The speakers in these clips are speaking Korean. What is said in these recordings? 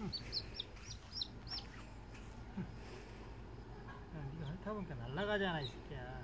네가 핥아보니까 날아가잖아 이 새끼야.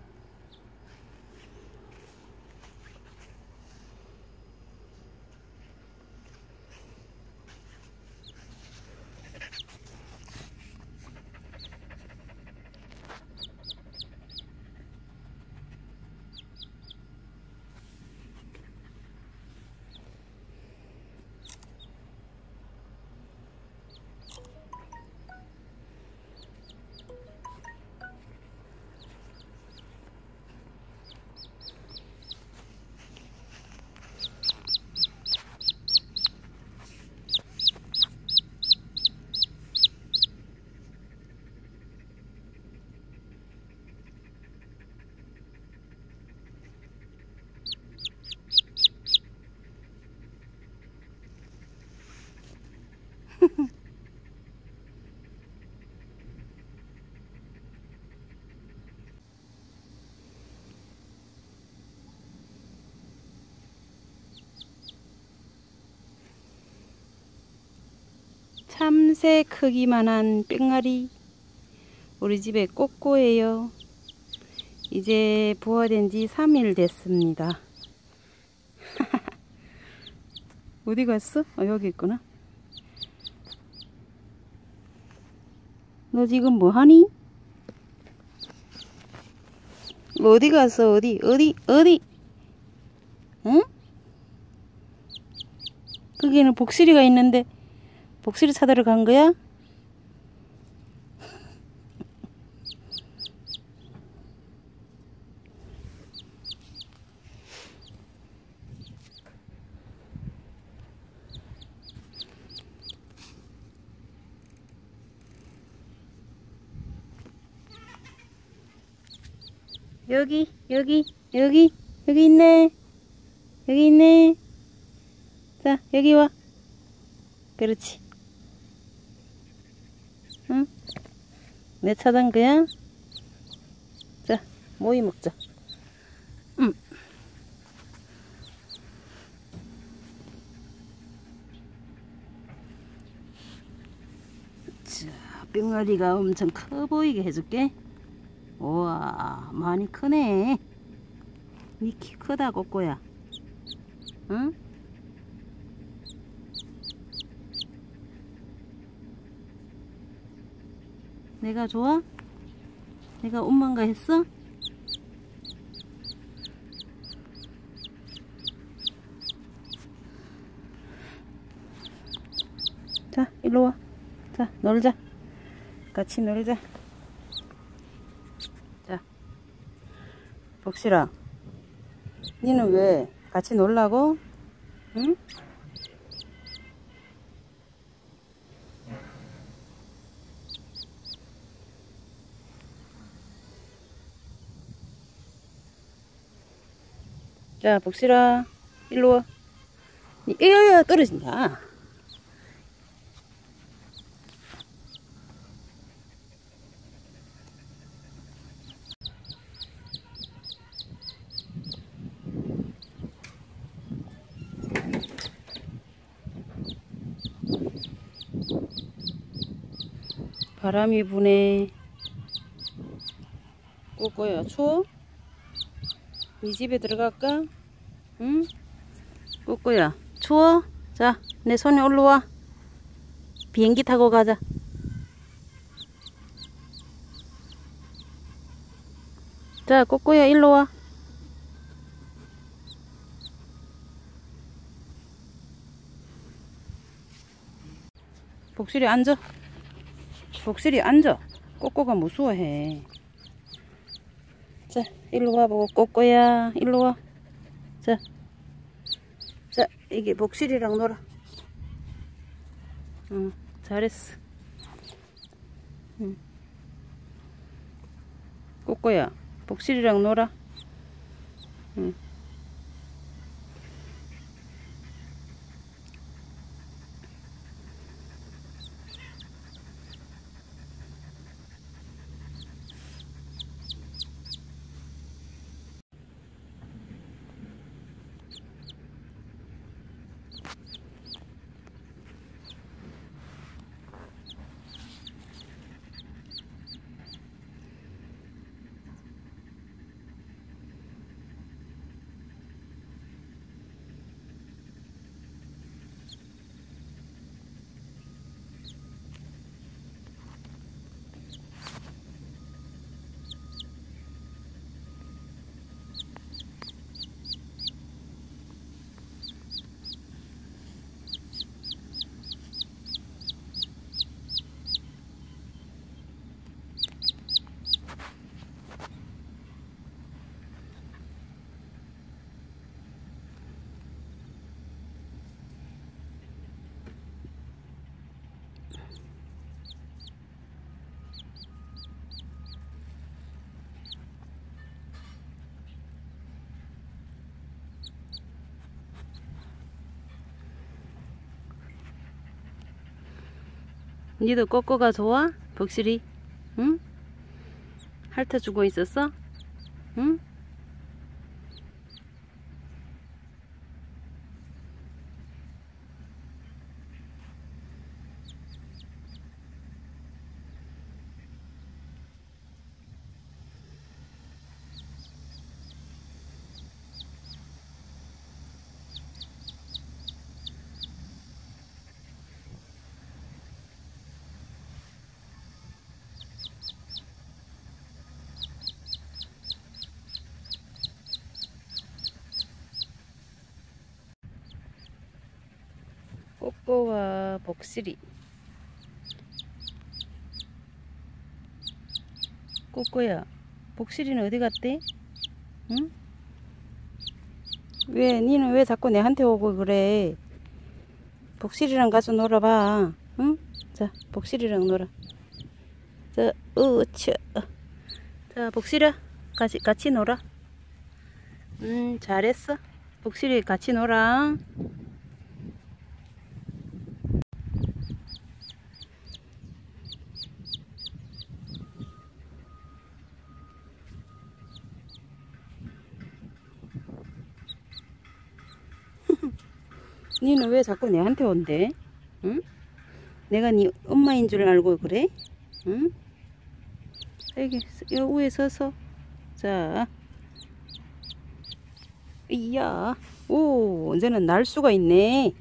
참새 크기만한 뺑아리 우리 집에 꼬꼬예요. 이제 부화된 지 3일 됐습니다. 어디 갔어? 여기 있구나. 너 지금 뭐하니? 어디 갔어? 어디? 응? 거기는 복실이가 있는데 복실이 찾으러 간 거야? 여기 있네. 여기 있네. 자, 여기 와. 그렇지. 응? 내 찾은 거야? 자, 모이 먹자. 응. 자, 뿅아리가 엄청 커 보이게 해줄게. 우와, 많이 크네. 니 키 크다, 꼬꼬야. 응? 내가 좋아? 내가 엄마인가 했어? 자, 일로 와. 자, 놀자. 같이 놀자. 자, 복실아. 니는 왜 같이 놀라고? 응? 자, 복실아. 일로 와. 에어야, 떨어진다. 바람이 부네. 꼬꼬야, 추워? 네 집에 들어갈까? 응? 꼬꼬야, 추워? 자, 내 손에 올라와. 비행기 타고 가자. 자, 꼬꼬야, 일로 와. 복실이 앉아. 복실이 앉아. 꼬꼬가 무서워해. 자, 일로 와보고, 꼬꼬야, 일로 와. 자, 이게 복실이랑 놀아. 응, 잘했어. 응. 꼬꼬야, 복실이랑 놀아. 응. 니도 꼬꼬가 좋아? 복실이? 응? 핥아주고 있었어? 응? 꼬꼬와 복실이. 꼬꼬야, 복실이는 어디 갔대? 응? 니는 왜 자꾸 내한테 오고 그래? 복실이랑 가서 놀아봐. 응? 자, 복실이랑 놀아. 자, 으차. 자, 복실아, 같이 놀아. 잘했어. 복실이 같이 놀아. 니는 왜 자꾸 내한테 온대? 응? 내가 네 엄마인 줄 알고 그래? 응? 여기 위에 서서. 자, 이야. 오, 이제는 날 수가 있네.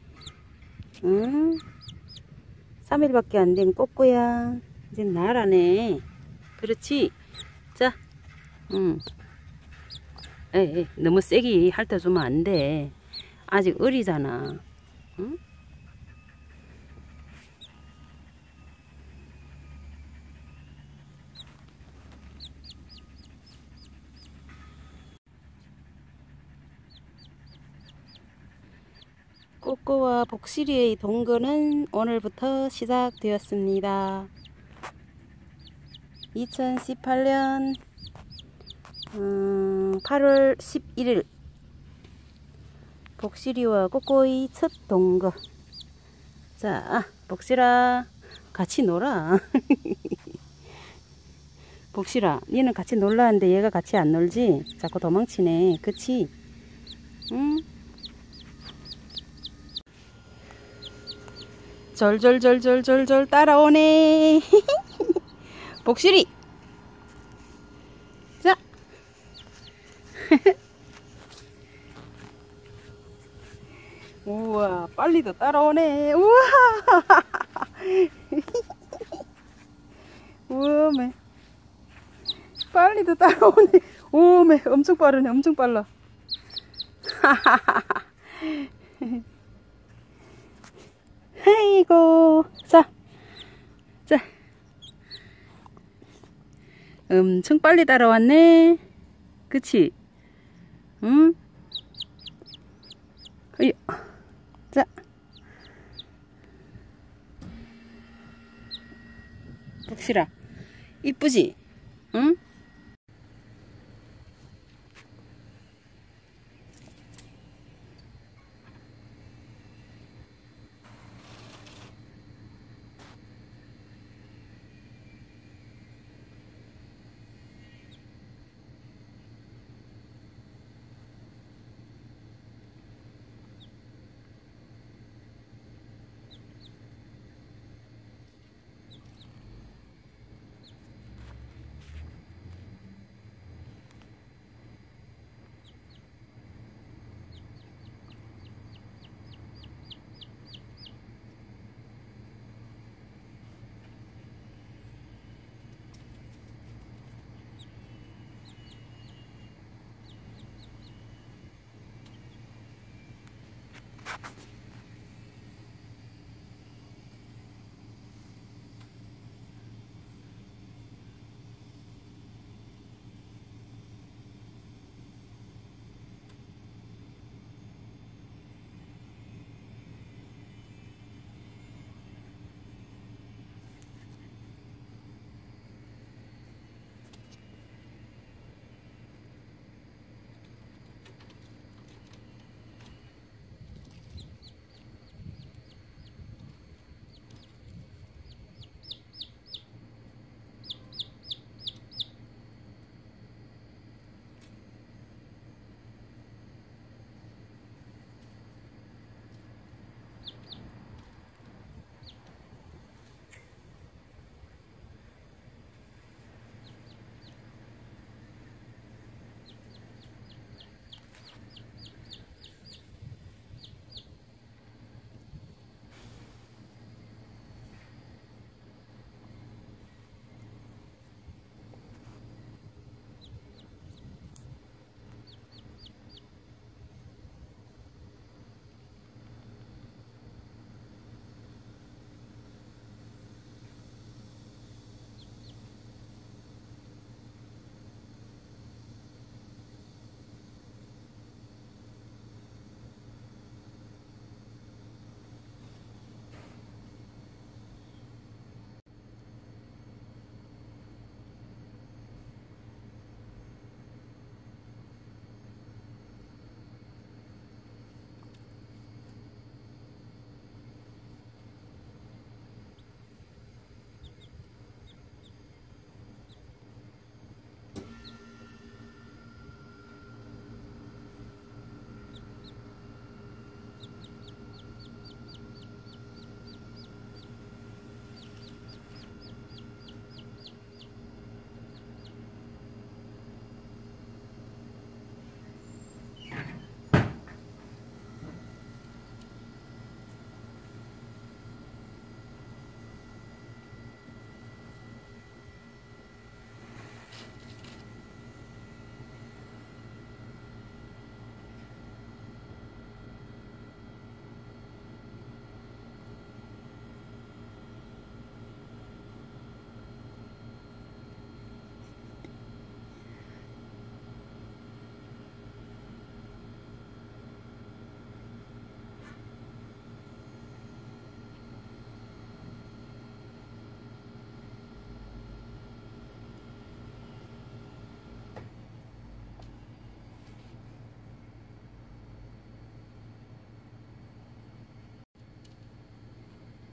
응? 3일밖에 안 된 꼬꼬야. 이제 날아네. 그렇지? 자, 응. 에이, 너무 세게 핥아주면 안 돼. 아직 어리잖아. 응? 꼬꼬와 복실이의 동거는 오늘부터 시작되었습니다. 2018년 8월 11일 복실이와 꼬꼬의 첫 동거. 자, 복실아, 같이 놀아. 복실아, 니는 같이 놀라는데 얘가 같이 안 놀지? 자꾸 도망치네. 그치? 응? 절절절절절절 따라오네. 복실이! 자! 우와, 빨리도 따라오네. 우와! 우와매. 빨리도 따라오네. 오메, 엄청 빠르네. 엄청 빨라. 아이고. 자. 엄청 빨리 따라왔네. 그치? 응? 어이. 자. 복실아. 이쁘지? 응?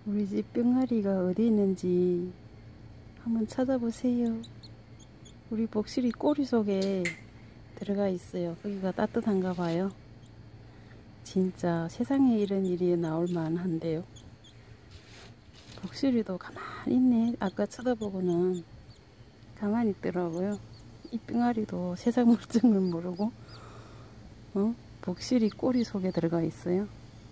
우리 집 병아리가 어디 있는지 한번 찾아보세요. 우리 복실이 꼬리 속에 들어가 있어요. 거기가 따뜻한가 봐요. 진짜 세상에 이런 일이 나올 만한데요. 복실이도 가만히 있네. 아까 쳐다보고는 가만히 있더라고요. 이 병아리도 세상 물정을 모르고 복실이 꼬리 속에 들어가 있어요.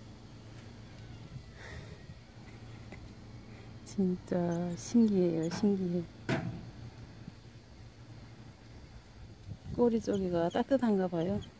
진짜 신기해요. 신기해. 꼬리 쪽이가 따뜻한가 봐요.